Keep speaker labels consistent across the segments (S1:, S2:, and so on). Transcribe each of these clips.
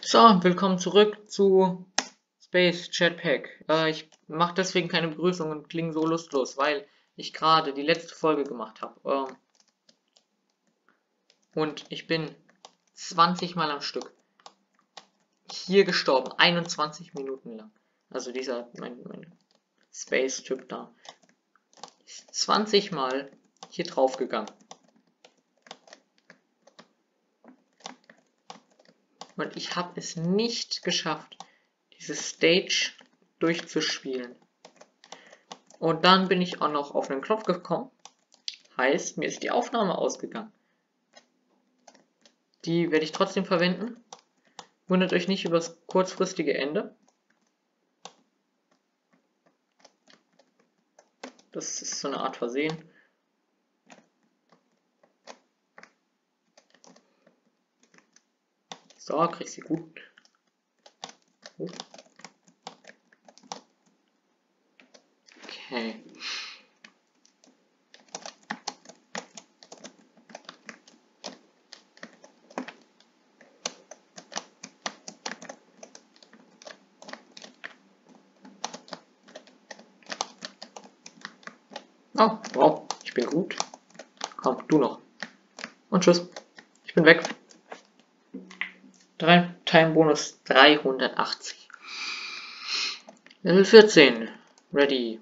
S1: So, willkommen zurück zu Space Jetpack. Ich mache deswegen keine Begrüßung und klinge so lustlos, weil ich gerade die letzte Folge gemacht habe. Und ich bin 20 Mal am Stück hier gestorben, 21 Minuten lang. Also mein Space-Typ da ist 20 Mal hier drauf gegangen. Und ich habe es nicht geschafft, diese Stage durchzuspielen. Und dann bin ich auch noch auf einen Knopf gekommen. Heißt, mir ist die Aufnahme ausgegangen. Die werde ich trotzdem verwenden. Wundert euch nicht über das kurzfristige Ende. Das ist so eine Art Versehen. So, krieg sie gut. Okay. Oh, wow, ich bin gut. Komm, du noch. Und tschüss. Ich bin weg. Time Bonus 380. Level 14. Ready.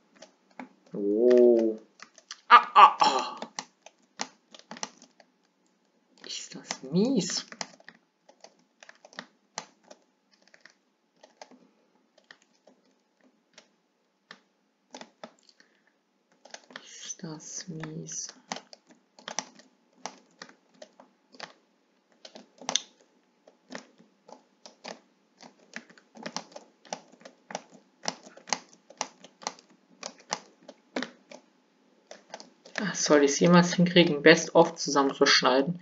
S1: Oh. Ah. Ist das mies. Ist das mies. Soll ich es jemals hinkriegen, Best-of zusammenzuschneiden?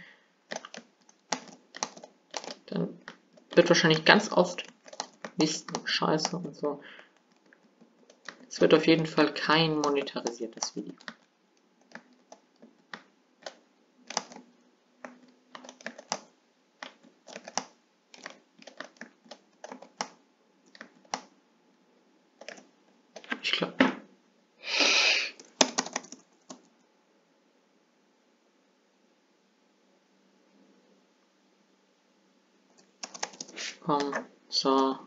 S1: Dann wird wahrscheinlich ganz oft Mist und Scheiße und so. Es wird auf jeden Fall kein monetarisiertes Video. Ich glaube. So.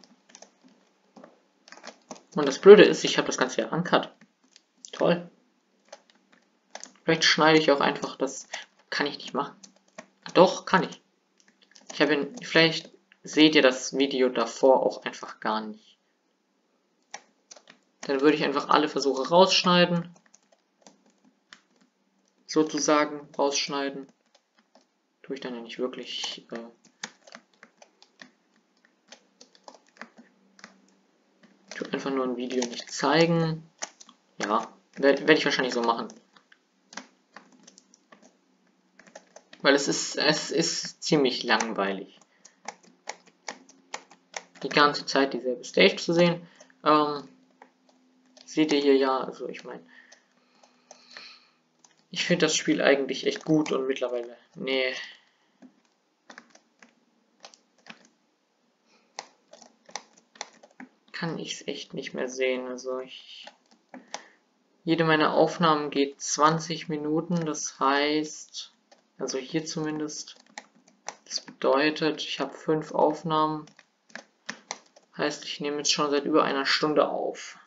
S1: Und das Blöde ist, ich habe das Ganze ja uncut. Toll. Vielleicht schneide ich auch einfach das. Kann ich nicht machen. Doch, kann ich. Vielleicht seht ihr das Video davor auch einfach gar nicht. Dann würde ich einfach alle Versuche rausschneiden. Sozusagen rausschneiden. Tue ich dann ja nicht wirklich. Tue einfach nur ein Video nicht zeigen. Ja, werde ich wahrscheinlich so machen. Weil es ist ziemlich langweilig. Die ganze Zeit dieselbe Stage zu sehen. Seht ihr hier ja, also ich meine. Ich finde das Spiel eigentlich echt gut und mittlerweile. Nee. Kann ich es echt nicht mehr sehen. Also jede meiner Aufnahmen geht 20 Minuten, das heißt, also hier zumindest, das bedeutet, ich habe 5 Aufnahmen, heißt, ich nehme jetzt schon seit über einer Stunde auf.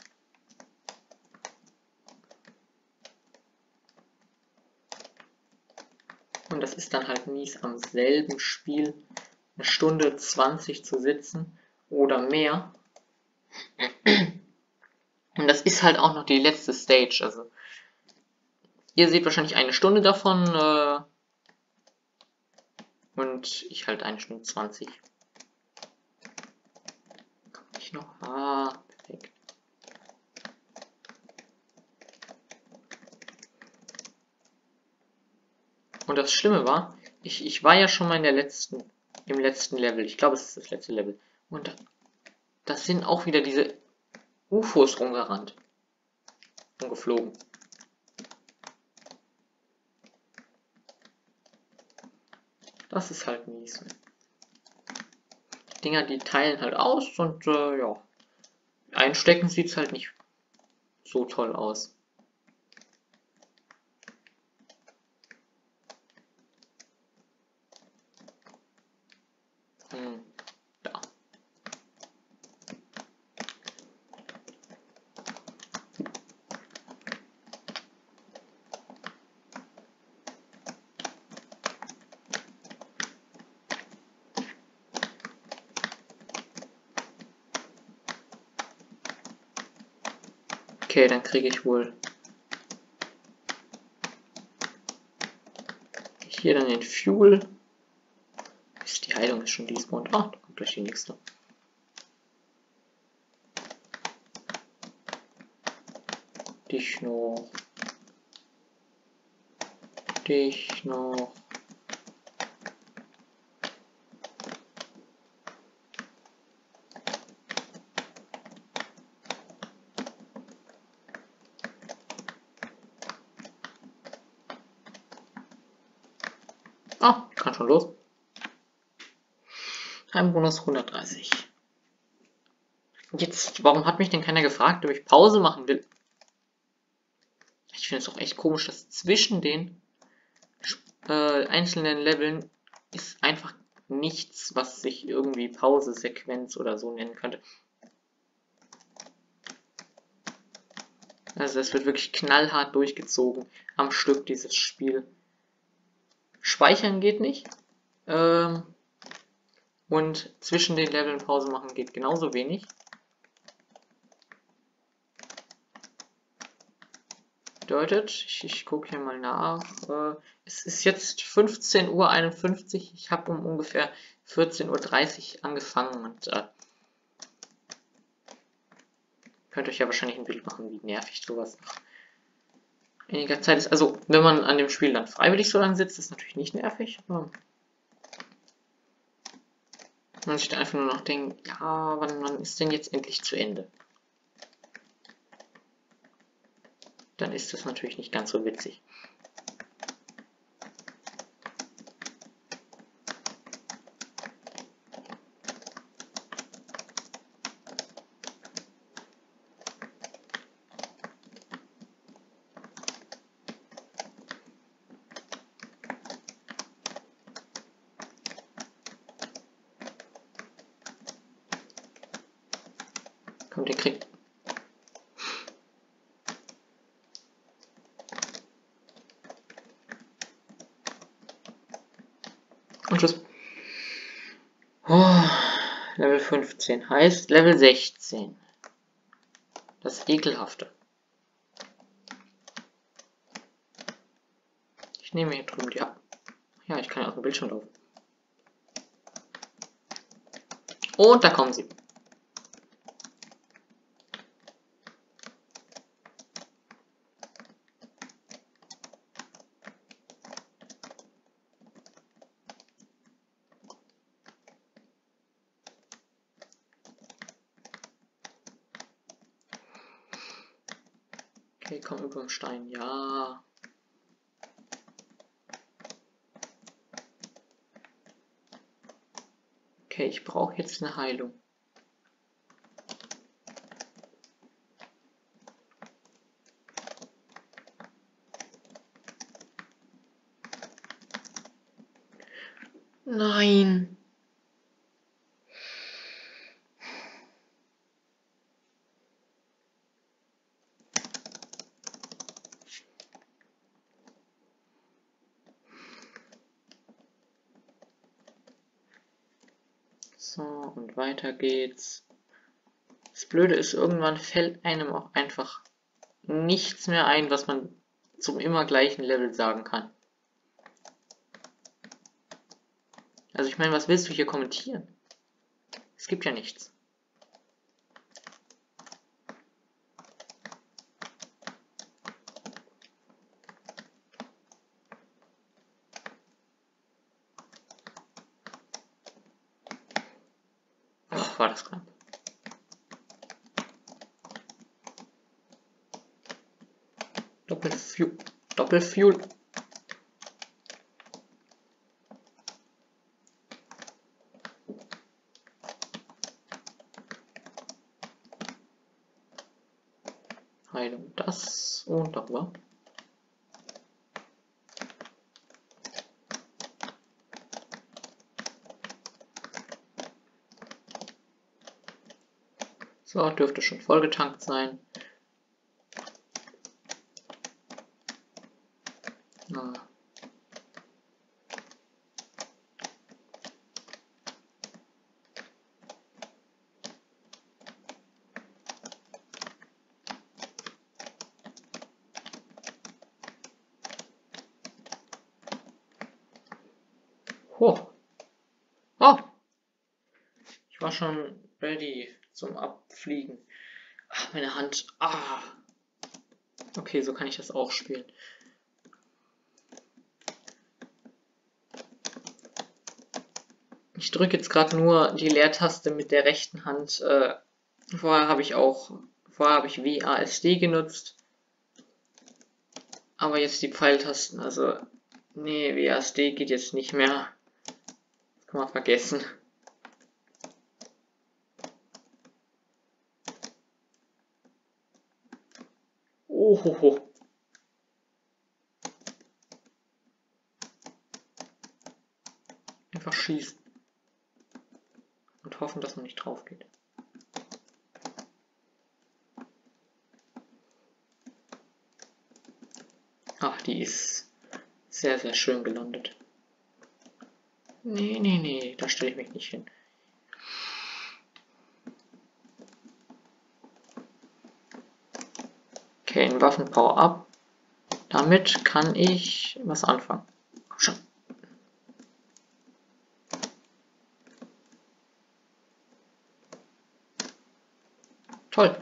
S1: Und das ist dann halt mies, am selben Spiel eine Stunde 20 zu sitzen oder mehr. Und das ist halt auch noch die letzte Stage, also ihr seht wahrscheinlich eine Stunde davon und ich halt 1 Stunde 20. Komm ich noch? Ah, perfekt. Und das Schlimme war, ich war ja schon mal im letzten Level. Ich glaube, es ist das letzte Level. Und das sind auch wieder diese UFOs rumgerannt. Und geflogen. Das ist halt mies. Dinger, die teilen halt aus und ja, einstecken sieht es halt nicht so toll aus. Da. Okay, dann kriege ich wohl hier dann den Fuel. Die Heilung ist schon despawned. Ah, da kommt gleich die nächste. Dich noch. Dich noch. Ah, kann schon los. Heimbonus 130. Jetzt, warum hat mich denn keiner gefragt, ob ich Pause machen will? Ich finde es auch echt komisch, dass zwischen den einzelnen Leveln ist einfach nichts, was sich irgendwie Pause-Sequenz oder so nennen könnte. Also es wird wirklich knallhart durchgezogen am Stück, dieses Spiel. Speichern geht nicht. Und zwischen den Leveln Pause machen geht genauso wenig. Bedeutet, ich gucke hier mal nach. Es ist jetzt 15:51 Uhr. Ich habe um ungefähr 14:30 Uhr angefangen und könnt euch ja wahrscheinlich ein Bild machen, wie nervig sowas nach einiger Zeit ist. Also, wenn man an dem Spiel dann freiwillig so lange sitzt, ist natürlich nicht nervig. Aber man sich dann einfach nur noch denkt, ja, wann ist denn jetzt endlich zu Ende? Dann ist das natürlich nicht ganz so witzig. Kommt, ihr kriegt. Und Schluss. Oh, Level 15 heißt Level 16. Das Ekelhafte. Ich nehme hier drüben die ab. Ja, ich kann ja aus dem Bildschirm laufen. Und da kommen sie. Okay, komm über den Stein. Ja. Okay, ich brauche jetzt eine Heilung. Nein. So, und weiter geht's. Das Blöde ist, irgendwann fällt einem auch einfach nichts mehr ein, was man zum immer gleichen Level sagen kann. Also ich meine, was willst du hier kommentieren? Es gibt ja nichts. Ach, war das knapp. Doppelfuel. Doppelfuel. Heilung. Das und darüber. So, dürfte schon vollgetankt sein. Ah. Oh. Oh. Ich war schon ready zum Abfliegen. Ach, meine Hand. Ah. Okay, so kann ich das auch spielen. Ich drücke jetzt gerade nur die Leertaste mit der rechten Hand. Vorher habe ich WASD genutzt. Aber jetzt die Pfeiltasten, also nee, WASD geht jetzt nicht mehr. Das kann man vergessen. Ohoho. Einfach schießen. Und hoffen, dass man nicht drauf geht. Ach, die ist sehr, sehr schön gelandet. Nee, nee, nee, da stelle ich mich nicht hin. Okay, ein Waffen-Power-Up. Damit kann ich was anfangen. Komm schon. Toll.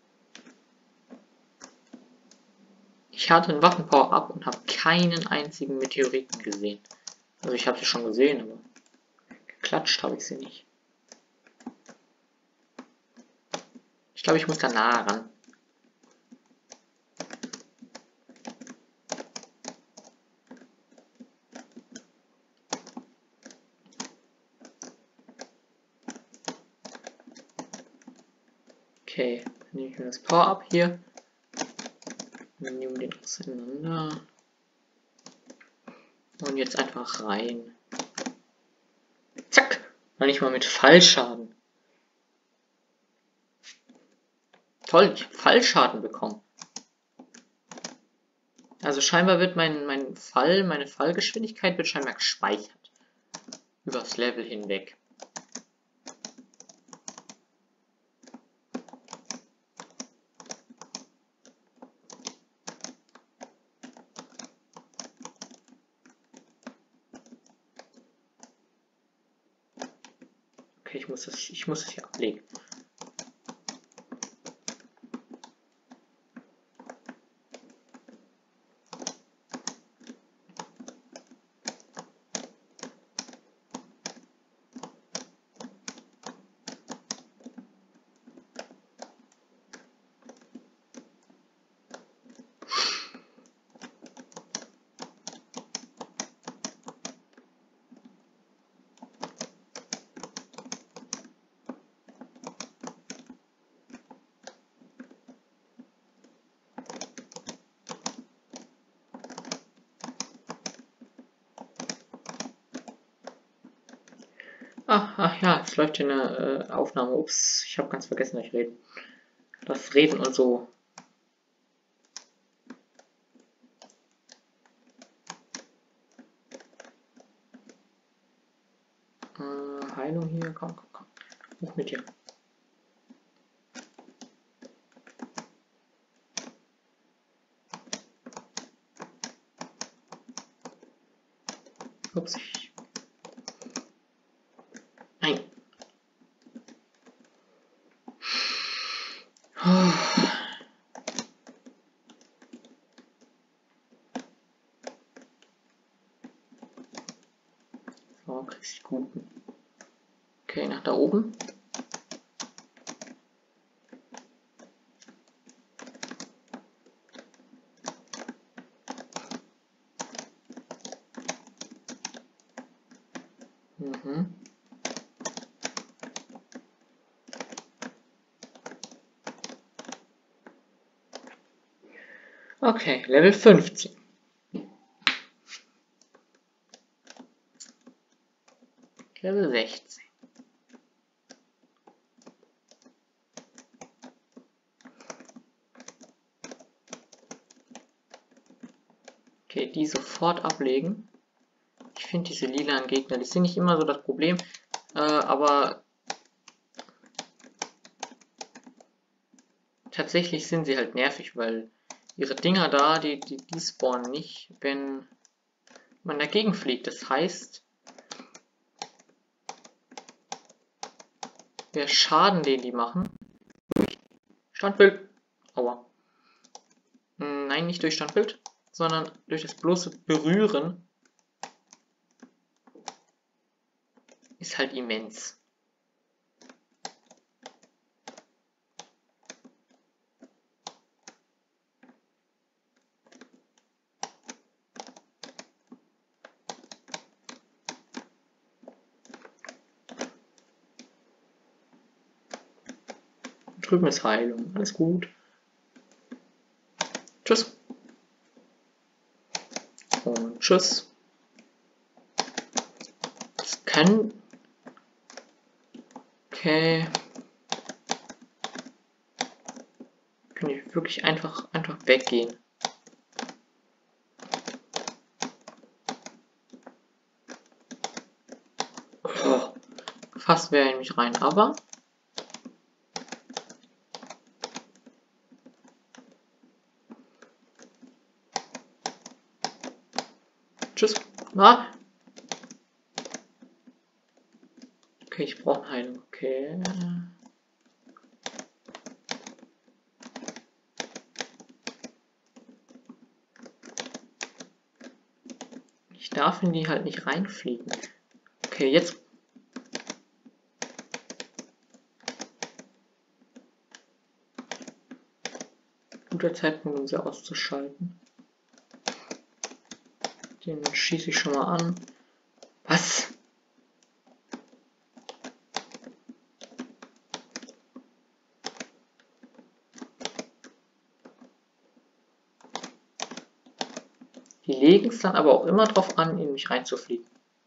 S1: Ich hatte einen Waffen-Power-Up und habe keinen einzigen Meteoriten gesehen. Also ich habe sie schon gesehen, aber geklatscht habe ich sie nicht. Ich glaube, ich muss da nah ran. Okay, dann nehme ich mir das Power-Up hier. Wir nehmen den auseinander. Und jetzt einfach rein. Zack! Noch nicht mal mit Fallschaden. Toll, ich habe Fallschaden bekommen. Also scheinbar wird meine Fallgeschwindigkeit wird scheinbar gespeichert. Übers Level hinweg. Okay, ich muss das hier ablegen. Ach ja, es läuft hier eine Aufnahme. Ups, ich habe ganz vergessen, dass ich reden. Das Reden und so. Heilung hier, komm. Hoch mit dir. Ups. Nein. So, kriegst du guten. Okay, nach da oben. Mhm. Okay, Level 15. Level 16. Okay, die sofort ablegen. Ich finde diese lilanen Gegner, die sind nicht immer so das Problem, aber tatsächlich sind sie halt nervig, weil ihre Dinger da, die spawnen nicht, wenn man dagegen fliegt. Das heißt, der Schaden, den die machen, Standbild, aua, nein, nicht durch Standbild, sondern durch das bloße Berühren, ist halt immens. Drüben ist Heilung, alles gut. Tschüss. Und tschüss. Das kann... Okay. Kann ich wirklich einfach weggehen. Oh, fast wäre in mich rein, aber... Tschüss. Na? Okay, ich brauche Heilung. Okay. Ich darf in die halt nicht reinfliegen. Okay, jetzt. Guter Zeitpunkt, um sie auszuschalten. Den schieße ich schon mal an. Was? Die legen es dann aber auch immer drauf an, in mich reinzufliegen.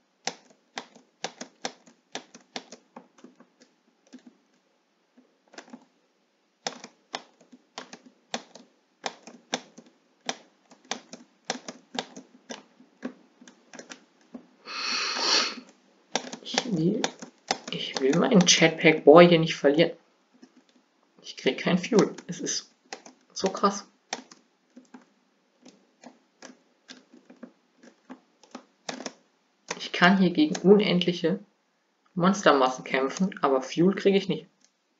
S1: Ich will meinen Jetpack Boy hier nicht verlieren. Ich krieg kein Fuel. Es ist so krass. Ich kann hier gegen unendliche Monstermassen kämpfen, aber Fuel kriege ich nicht.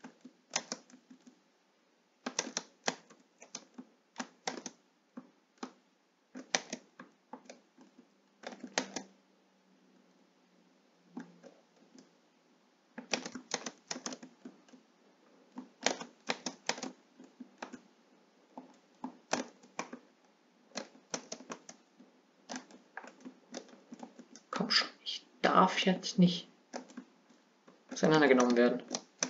S1: Komm schon, ich darf jetzt nicht auseinandergenommen werden.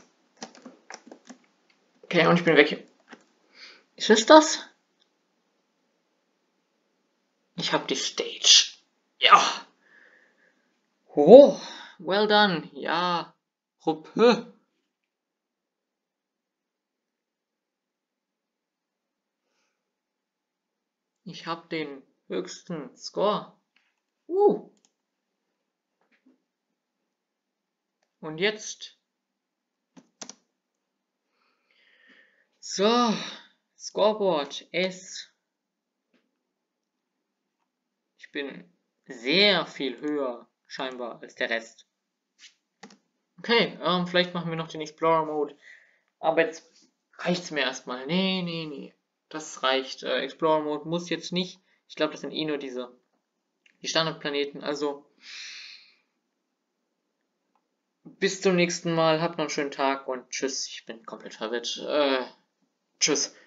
S1: Okay, und ich bin weg. Ist es das? Ich habe die Stage. Ja. Oh, well done. Ja. Ruppe. Ich habe den höchsten Score. Und jetzt. So. Scoreboard S. Ich bin sehr viel höher scheinbar als der Rest. Okay, vielleicht machen wir noch den Explorer Mode. Aber jetzt reicht's mir erstmal. Nee. Das reicht. Explorer Mode muss jetzt nicht. Ich glaube, das sind eh nur die Standardplaneten. Also bis zum nächsten Mal. Habt noch einen schönen Tag und tschüss. Ich bin komplett verwirrt. Tschüss.